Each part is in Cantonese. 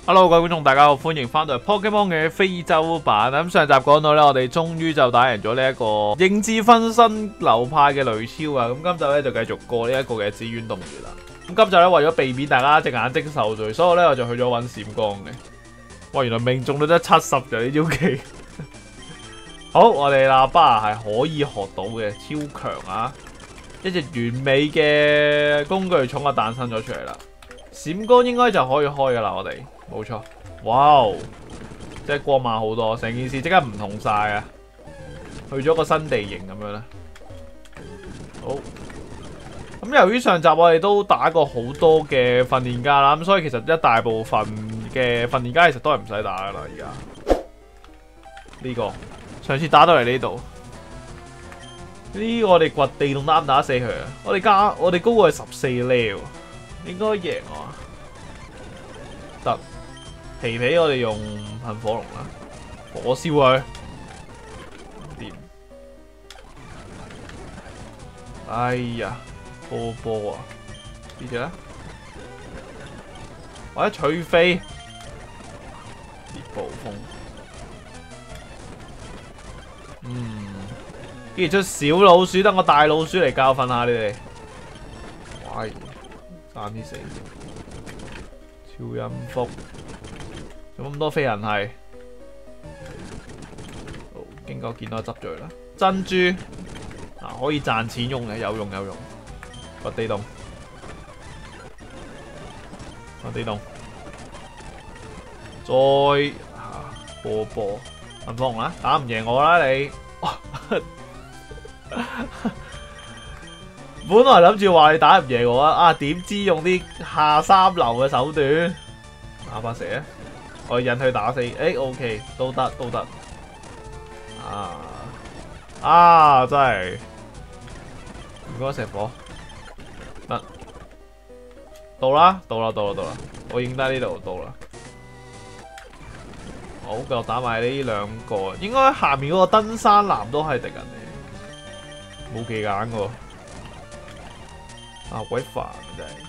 Hello， 各位觀眾，大家好，歡迎翻到嚟 Pokemon 嘅非洲版。咁上集講到咧，我哋終於就打贏咗呢一個認知分身流派嘅雷超啊！咁今集咧就繼續過呢一個嘅紫苑洞穴啦。咁今集咧為咗避免大家隻眼睛受罪，所以咧我就去咗揾閃光嘅。哇，原來命中率得70嘅呢招技。好，我哋喇叭係可以學到嘅，超強啊！一隻完美嘅工具蟲啊誕生咗出嚟啦。閃光應該就可以開噶啦，我哋冇錯。哇，即係光猛好多，成件事即刻唔同晒啊！去咗個新地形咁樣咧。好，咁由於上集我哋都打過好多嘅訓練家啦，咁所以其實一大部分嘅訓練家其實都係唔使打噶啦。而家呢個上次打到嚟呢度，呢個我哋掘地洞打唔打死佢啊？我哋高過佢14 level。應該贏我得皮皮，我哋用噴火龍啦，火燒佢掂。哎呀，波啊！呢隻咧，或者取飛烈暴風，跟住出小老鼠，等我大老鼠嚟教訓下你哋。喂！3啲死，超音幅，做咁多飛人係，好經過見到執罪啦。珍珠可以賺錢用嘅，有用。掘地洞，再波噴火龍啦，打唔贏我啦你。本來諗住話你打唔贏我啊，點知用啲下三流嘅手段，打把蛇，我引佢打死，OK， 都得，真係唔該石火，得，到啦，我影低呢度到啦，好，繼續打埋呢兩個，應該下面嗰個登山男都係敵人嚟，冇技眼㗎。啊，鬼煩真係！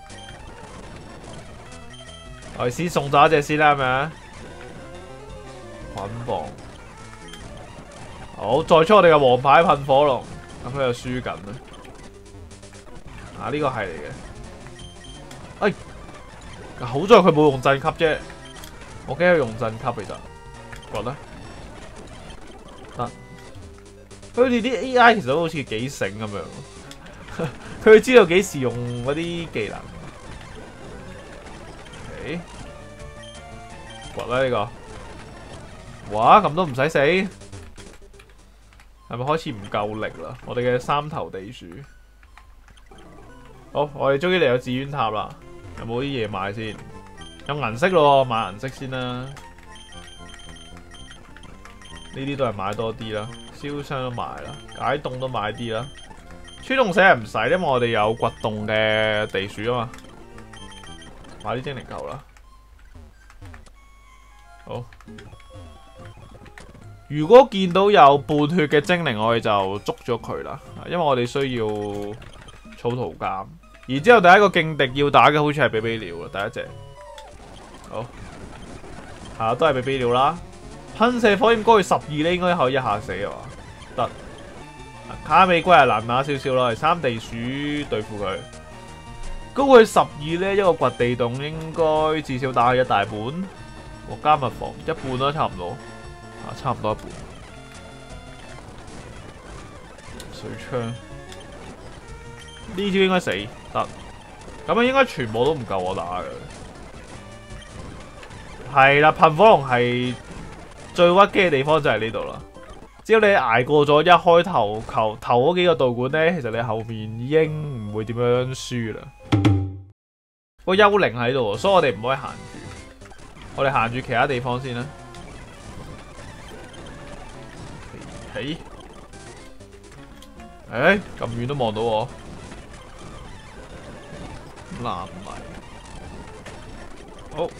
我哋先送咗一隻先啦，係咪啊？捆綁，好，再出我哋嘅王牌噴火龍，咁佢就輸緊啦。啊，呢個係嚟嘅。好在佢冇用震級啫，我驚佢用震級其實。覺得得，佢哋啲 AI 其實都好似幾醒咁樣。佢知道幾時用嗰啲技能。掘啦呢個，哇咁都唔使死，係咪開始唔夠力啦？我哋嘅三頭地鼠，好，我哋終於嚟到紫苑塔啦。有冇啲嘢買先？有銀色咯，買銀色先啦。呢啲都係買多啲啦，燒傷都買啦，解凍都買啲啦。穿洞死係唔使，因為我哋有掘洞嘅地鼠啊嘛。買啲精靈球啦。好，如果見到有半血嘅精靈，我哋就捉咗佢啦。因為我哋需要草圖鑑。然之後第一個勁敵要打嘅好似係比比鳥啊，第一隻。好，係都係比比鳥啦。噴射火焰高去12呢，應該可以一下死啊嘛。得。卡美龜係難打少少咯，係3地鼠對付佢。高佢12呢，一個掘地洞應該至少打佢一大半。加密房一半啦，差唔多。差唔多一半。水槍呢招應該死得，咁樣應該全部都唔夠我打嘅。係啦，噴火龍係最屈機嘅地方就係呢度啦。只要你捱過咗一開頭嗰幾個道館咧，其實你後面已經唔會點樣輸啦。個幽靈喺度，所以我哋唔可以行住，我哋行住其他地方先啦。咁遠都望到我，爛埋。好。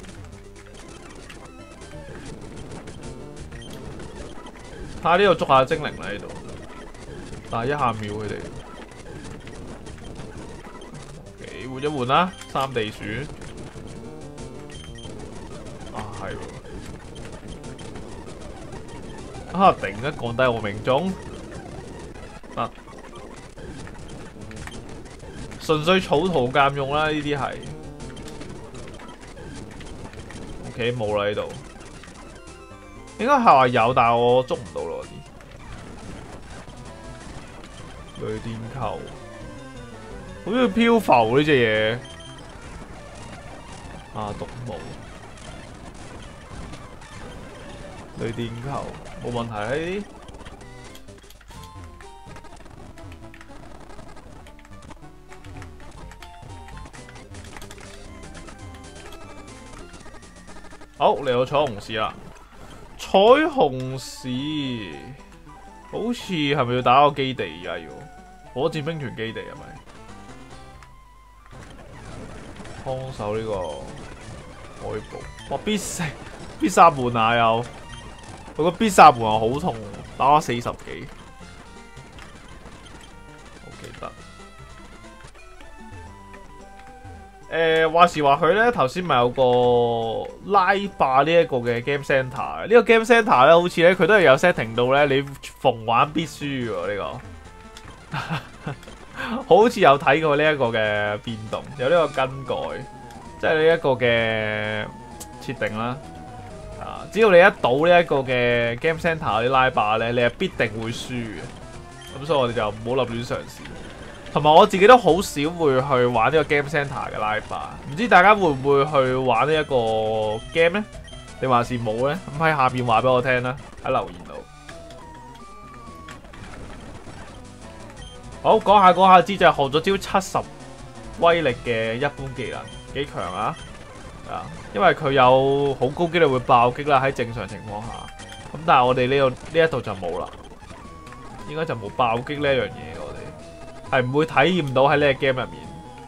睇下呢度捉下精靈啦，呢度，但係一下秒佢哋。換一換啦，3地鼠。 啊！突然間降低我命中，得純粹草圖鑑用啦，呢啲係。OK 冇啦呢度，應該係話有，但係我捉唔到咯啲。雷電球，好似漂浮呢隻嘢。啊，毒霧。雷電球冇問題呢啲。好，嚟到彩虹市啦！彩虹市好似係咪要打個基地而家要？火箭兵團基地係咪？幫手呢個海堡，哇！必殺門啊又，佢個必殺門啊好痛，打咗40幾。我記得。話時話佢咧，頭先咪有個拉霸呢一個嘅 Game Center，呢個 Game Center 咧，好似咧佢都係有 setting 到咧，你逢玩必輸喎呢個，好似有睇過呢一個嘅變動，有呢個更改，即係呢一個嘅設定啦。啊，只要你一賭呢一個嘅 Game Center 啲拉霸咧，你係必定會輸嘅。咁所以我哋就唔好立亂嘗試。同埋我自己都好少會去玩呢個 Game Center 嘅拉霸，唔知大家會唔會去玩呢一個 game 呢？定還是冇呢？咁喺下面話俾我聽啦，喺留言度。好，講下之就學咗招70威力嘅一般技能，幾強啊！因為佢有好高機率會爆擊啦，喺正常情況下。咁但係我哋呢一度就冇啦，應該就冇爆擊呢一樣嘢。係唔會體驗到喺呢個 game 入面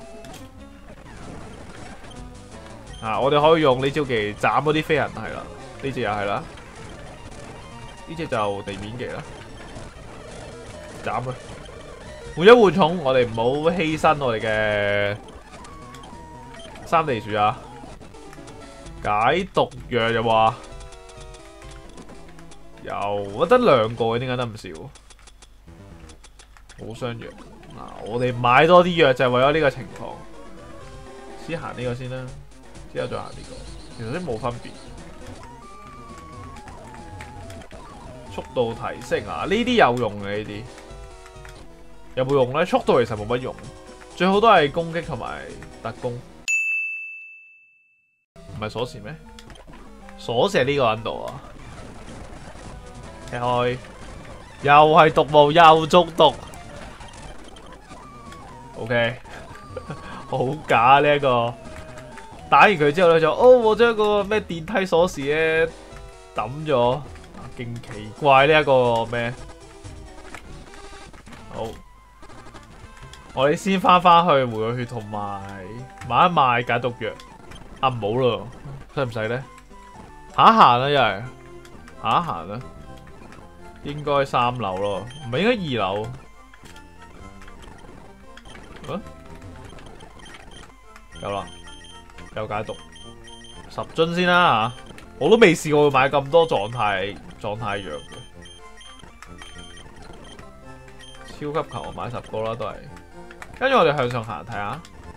啊！我哋可以用呢招技斬嗰啲飛人，係啦，呢隻又係啦，呢隻就地面技啦，斬佢，換一換重，我哋唔好犧牲我哋嘅三地樹啊！解毒藥又話我得2個嘅，點解得咁少？好傷藥。我哋買多啲藥就係為咗呢個情況，先行呢個先啦，之後再行呢個，其實都冇分別。速度提升啊，呢啲有用嘅，呢啲有冇用呢？速度其實冇乜用，最好都係攻擊同埋特攻，唔係鎖匙咩？鎖匙呢個喺度啊，踢開，又係毒霧，又捉毒。OK， 好假呢一個，打完佢之後咧就我將個咩電梯鎖匙咧抌咗，勁奇怪呢一個咩？好，我哋先翻去回個血同埋買一賣解毒藥。啊唔好咯，使唔使咧？行一行啦，又係行一行啦，應該3樓咯，唔係應該2樓。啊、有啦，有解毒10樽先啦吓，我都未試過買咁多狀態藥嘅，超級球我買10個啦都係，跟住我哋向上行睇下，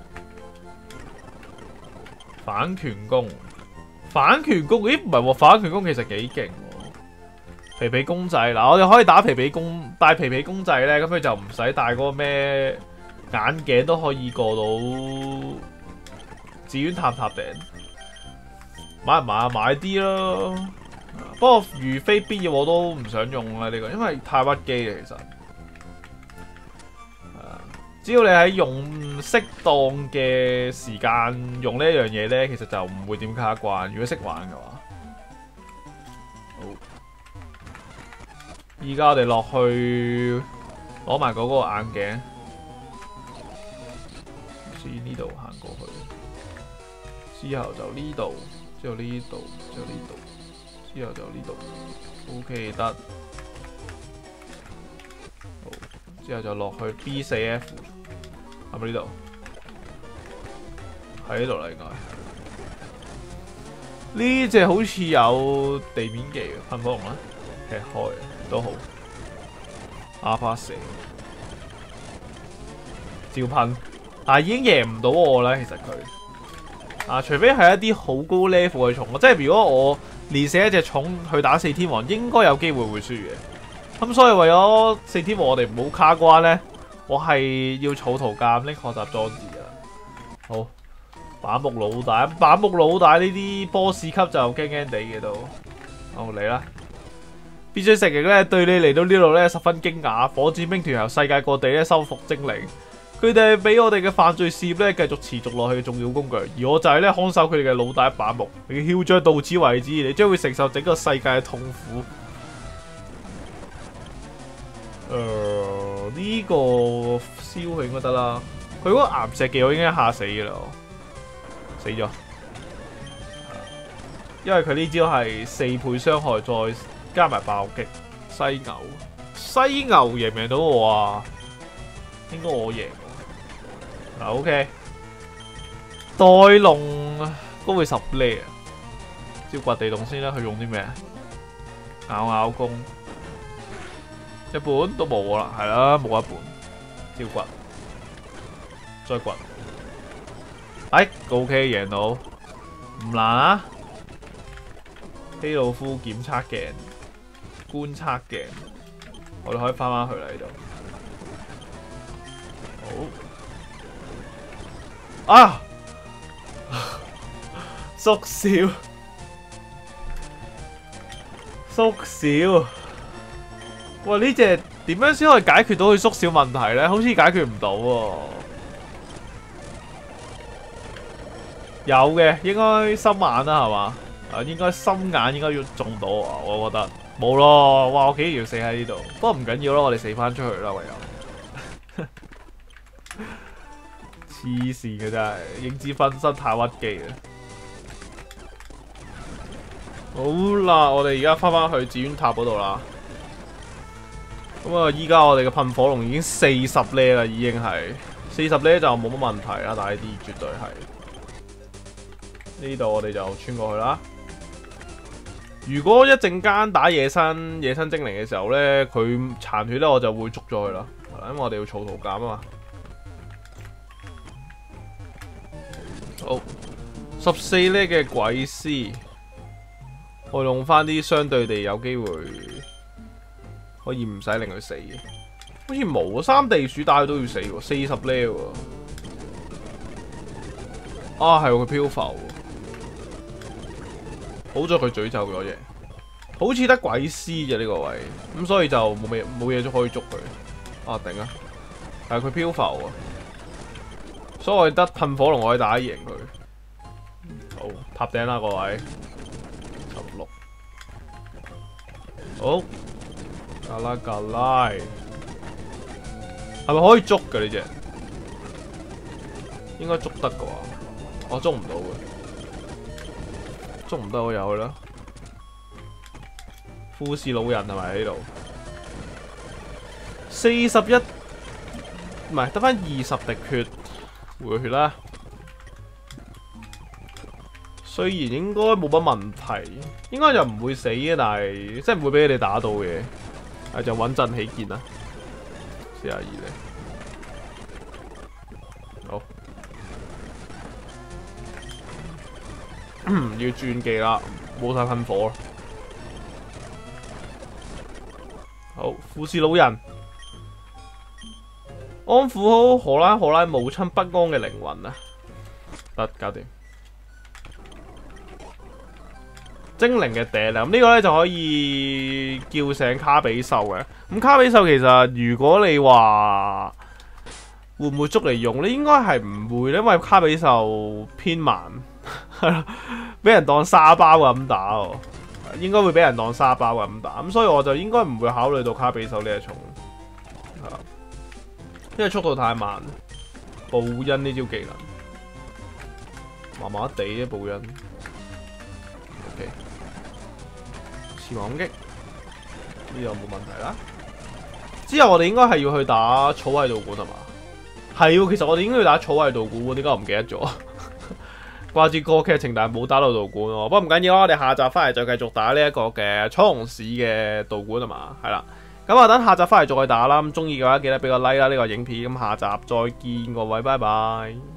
反拳攻，咦唔係喎，反拳攻其實幾勁喎，皮皮公仔嗱，我哋可以打帶皮皮公仔咧，咁佢就唔使戴嗰個咩。眼鏡都可以過到寺院塔頂，買唔買啊？買啲咯。不過如非必要我都唔想用啦呢個，因為太屈機嘅其實。只要你喺用適當嘅時間用呢一樣嘢咧，其實就唔會點卡關。如果識玩嘅話，好。依家我哋落去攞埋嗰個眼鏡。呢度行過去，之後就呢度，之後呢度，之後呢度，之後就呢度 ，OK 得。好，之後就落去 B4F， 係咪呢度？喺呢度啦，應該。呢隻好似有地面技嘅噴火龍啦， 踢開都好。阿巴蛇照噴，但係已經贏唔到我啦。其實佢除非係一啲好高 level 嘅蟲，即係如果我連死一隻蟲去打4天王，應該有機會會輸嘅。咁所以為咗4天王我哋唔好卡關咧，我係要儲圖鑑拎學習裝置啊。好，板木老大呢啲 boss 級就驚驚地嘅都。好嚟啦！必須承認咧，對你嚟到呢度咧十分驚訝。火箭兵團由世界各地咧收復精靈，佢哋係俾我哋嘅犯罪事業咧繼續持續落去嘅重要工具，而我就係咧看守佢哋嘅老大板木。你嘅囂張到此為止，你將會承受整個世界嘅痛苦。呢個燒佢應該得啦。佢嗰個岩石技我已經嚇死嘅啦，死咗。因為佢呢招係4倍傷害，再加埋爆擊。犀牛贏唔贏到我啊？應該我贏。OK。袋龍高佢10呢啊！照掘地洞先啦，佢用啲咩？咬弓。一本都冇啦，係啦，冇一本。照掘。再掘。OK 贏到，唔難啊！希魯夫檢測鏡、觀測鏡，我哋可以翻去啦呢度。好啊，縮小。哇！呢隻點樣先可以解決到佢縮小問題咧？好似解決唔到喎。有嘅，應該心眼啦，係嘛？應該心眼應該要中到啊！我覺得冇咯。哇！我竟然要死喺呢度，不過唔緊要咯，我哋死翻出去啦，唯有。黐線嘅真係，影子分身太屈機啦。好啦，我哋而家翻去紫淵塔嗰度啦。咁啊，依家我哋嘅噴火龍已經40呢啦，已經係40呢就冇乜問題啦，但係呢啲絕對係。呢度我哋就穿過去啦。如果一陣間打野生精靈嘅時候咧，佢殘血咧，我就會捉咗佢啦。因為我哋要儲圖鑑啊嘛。好，14呢嘅鬼師，我用翻啲相對地有機會可以唔使令佢死嘅。好似冇3地鼠打佢都要死喎，40呢喎。啊，係佢漂浮。好在佢詛咒咗啫，好似得鬼師嘅呢個位，咁所以就冇嘢可以捉佢。啊頂啊！但係佢漂浮啊，所以我得噴火龍可以打得贏佢。好，塔頂啦各位，16。好，格拉，係咪可以捉嘅呢隻？應該捉得嘅話，我捉唔到嘅。捉唔得我有啦，富士老人係咪喺呢度？41，唔係得翻20滴血，回血啦。雖然應該冇乜問題，應該就唔會死嘅，但係即係唔會俾你哋打到嘅，係就穩陣起見啦。42咧，好。要轉技啦，冇晒噴火啦。好，富士老人安撫好荷蘭母親不安嘅靈魂啊！得，搞掂。精靈嘅嗲啦，咁呢個咧就可以叫醒卡比獸嘅。咁卡比獸其實如果你話會唔會捉嚟用咧，應該係唔會，因為卡比獸偏慢。係咯，俾人當沙包咁打喎，應該會俾人當沙包咁打，咁所以我就應該唔會考慮到卡比獸呢隻蟲，因為速度太慢。報恩呢招技能麻麻地啫，報恩。OK， 潛網擊呢度冇問題啦。之後我哋應該係要去打草藝道館係嘛？係喎，其實我哋應該要打草藝道館喎，點解我唔記得咗？ 掛住個劇情，但係冇打到道館喎。不過唔緊要啦，我哋下集翻嚟再繼續打呢一個嘅彩虹市嘅道館啊嘛，係啦。咁啊，等下集翻嚟再打啦。咁中意嘅話，記得俾個 like 啦，呢個影片。咁下集再見各位，拜拜。